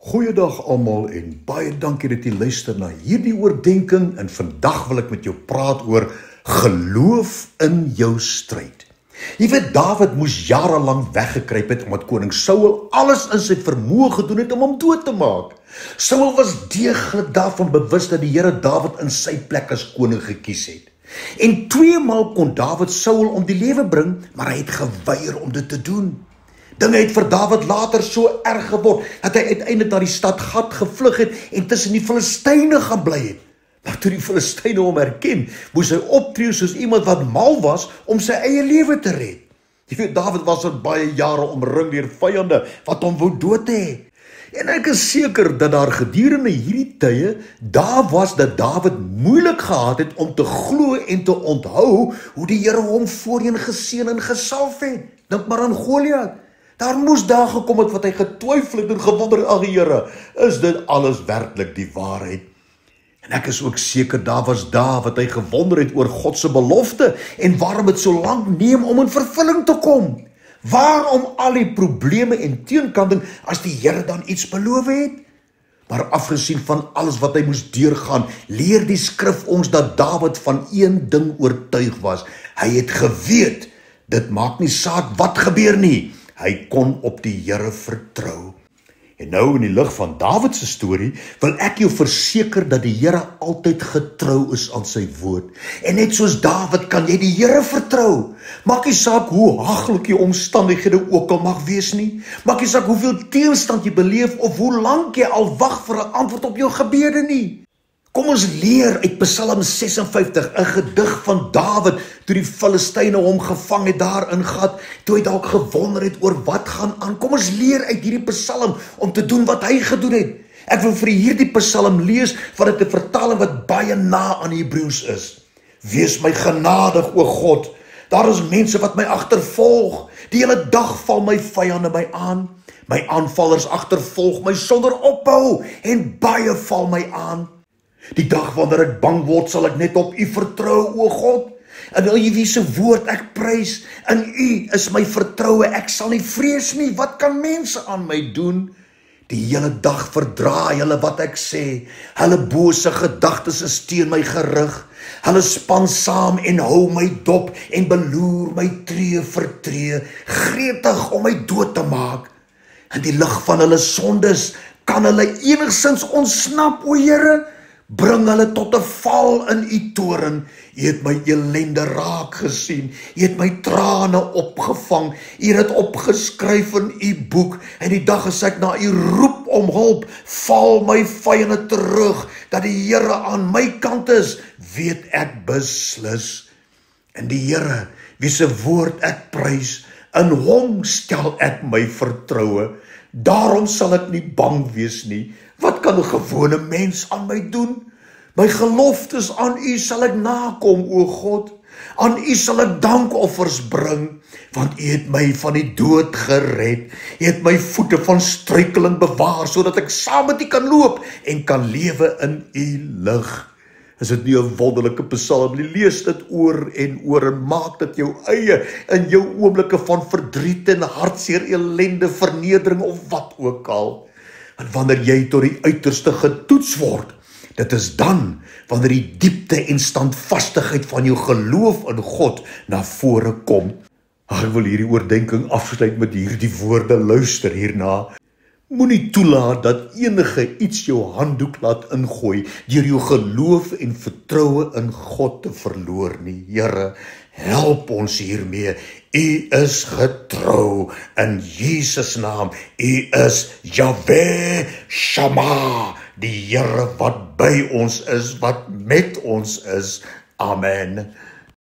Goeiedag almal en baie dankie dat jy luister na hierdie oordenking en vandag wil ek met jou praat oor geloof in jou stryd. Jy weet, Dawid moes jarelang weggekruip het omdat koning Saul alles in sy vermoë gedoen het om hom dood te maak. Saul was deeglik daarvan bewus dat die Here Dawid in sy plek as koning gekies het. En 2 maal kon Dawid Saul om die lewe bring, maar hy het geweier om dit te doen. Dinge het vir Dawid later so erg geword, dat hy uiteindelik na die stad Gat gevlug het en tussen die Filistyne gebly het. Maar toe die Filistyne hom herken, moes hy optree soos iemand wat mal was om sy eie lewe te red. Jy weet, Dawid was al baie jare omring deur vyande wat hom wou dood hê. En ek is seker dat daar gedurende hierdie tye daar was dat Dawid moeilik gehad het om te glo en te onthou hoe die Here hom voorheen geseën en gesalf het. Dink maar aan Goliat. Daar moes dae gekom het wat hy getwyfel het en gewonder, ag Here, is dit alles werklik die waarheid? En ek is ook seker daar was dae wat hy gewonder het oor God se belofte en waarom dit so lank neem om in vervulling te kom. Waarom al die probleme en teenkanting as die Here dan iets beloof het? Maar afgesien van alles wat hy moes deurgaan, leer die skrif ons dat Dawid van een ding oortuig was. Hy het geweet, dit maak nie saak wat gebeur nie. Hy kon op die Here vertrou. En nou in die lig van Dawid se storie, wil ek jou verseker dat die Here altyd getrou is aan sy woord. En net soos Dawid kan jy die Here vertrou. Maak nie saak hoe haglik jou omstandighede ook al mag wees nie. Maak nie saak hoeveel teenstand jy beleef of hoe lank jy al wag vir 'n antwoord op jou gebede nie. Kom ons leer uit Psalm 56, 'n gedig van Dawid, toe die Filistyne hom gevang het daar in Gat, toe hy dalk gewonder het oor wat gaan aan. Kom ons leer uit hierdie Psalm om te doen wat hy gedoen het. Ek wil vir hierdie Psalm lees van 'n vertaling wat baie na aan Hebreëus is. Wees my genadig, o God. Daar is mense wat my agtervolg. Die hele dag val my vyande my aan. My aanvallers agtervolg my sonder ophou en baie val my aan. Die dag wanneer ek bang word, sal ek net op U vertrou, o God. En wil jy wie se woord ek prys? In U is my vertroue, ek sal nie vrees nie. Wat kan mense aan my doen? Die hele dag verdraai hulle wat ek sê. Hulle bose gedagtes is teen my gerig. Hulle span saam en hou my dop en beloer my tree vir tree, gretig om my dood te maak. In die lig van hulle sondes kan hulle enigstens ontsnap, o Here. Bring hulle tot 'n val in U toren. U het my elende raak gesien. U het my trane opgevang. U het dit opgeskryf in U boek. En die dag as ek na U roep om hulp, val my vyande terug. Dat die Here aan my kant is, weet ek beslis. En die Here, wie se woord ek prys, in Hom stel ek my vertroue. Daarom sal ek nie bang wees nie. Wat kan 'n gewone mens aan my doen? My geloftes aan U sal ek nakom, o God. Aan U sal ek dankoffers bring, want U het my van die dood gered. U het my voete van struikeling bewaar, sodat ek saam met U kan loop en kan lewe in U lig. Is dit nie 'n wonderlike Psalm nie? Lees dit oor en maak dit jou eie in jou oomblikke van verdriet en hartseer, elende, vernedering of wat ook al. En wanneer jy tot die uiterste getoets word, dit is dan wanneer die diepte en standvastigheid van jou geloof in God na vore kom. Ek wil hierdie oordenking afsluit met hierdie woorde, luister hierna. Moenie toelaat dat enige iets jou handdoek laat ingooi deur jou geloof en vertroue in God te verloor nie. Here, help ons hiermee. U is getrou in Jesus naam. U is Jahweh Shammah, die Here wat by ons is, wat met ons is. Amen.